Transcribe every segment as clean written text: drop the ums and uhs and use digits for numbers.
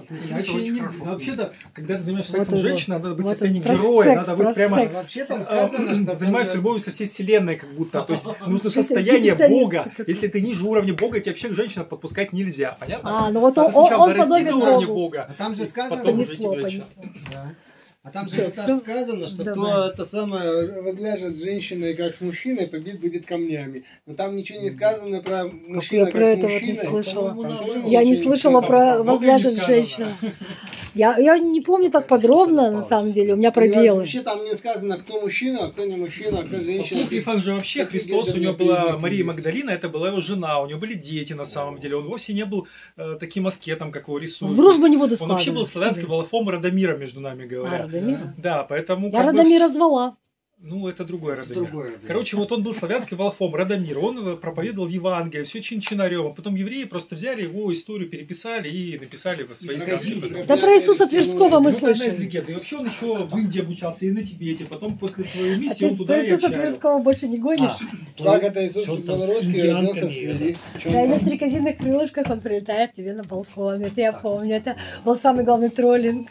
Вообще-то, когда ты занимаешься сексом с женщиной, надо быть в состоянии героя, надо быть прямо... Вообще там сказано, что... Занимаешься любовью со всей вселенной, как будто. То есть нужно состояние Бога. Если ты ниже уровня Бога, тебе вообще к женщинам подпускать нельзя. Понятно? Ну вот он подобен до уровня Бога. А там же сказано... Потом уже тебе женщина. А там же сказано, что кто это самое возляжет с женщиной как с мужчиной, побит будет камнями. Но там ничего не сказано про мужчину как с мужчиной. Не слышала. Я не слышала про возляжет с женщиной. Я не помню так подробно, на самом деле, у меня пробелы. Вообще там не сказано, кто мужчина, а кто не мужчина, а кто женщина. В апокрифах же вообще Христос, у него была Мария Магдалина, это была его жена, у него были дети на самом деле. Он вовсе не был таким аскетом, как его рисуют. В дружбу не буду Он вообще был славянским Валафом Радомира, между нами говоря. Да, поэтому... Я Радомира звала. Ну, это другой Радомир. Короче, вот он был славянским волхвом, Радомир. Он проповедовал Евангелие, все чин-чинарем. А потом евреи просто взяли его историю, переписали и написали в свои сказки. Да про Иисуса Тверского мы слышим. И вообще он еще в Индии обучался и на Тибете. Потом после своей миссии он туда и Иисуса Тверского больше не гонишь? Как это Иисус Белорусский родился в Твери? Да, и на стрекозиных крылышках он прилетает тебе на балкон. Это я помню. Это был самый главный троллинг.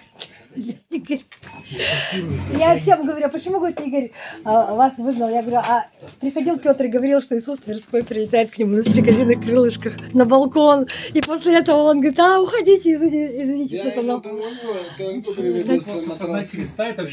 Я всем говорю, почему, говорит, Игорь, вас выгнал? Я говорю, приходил Петр и говорил, что Иисус Тверской прилетает к нему на стрекозиных крылышках на балкон. И после этого он говорит, уходите, извините, сатана. Познать Христа — это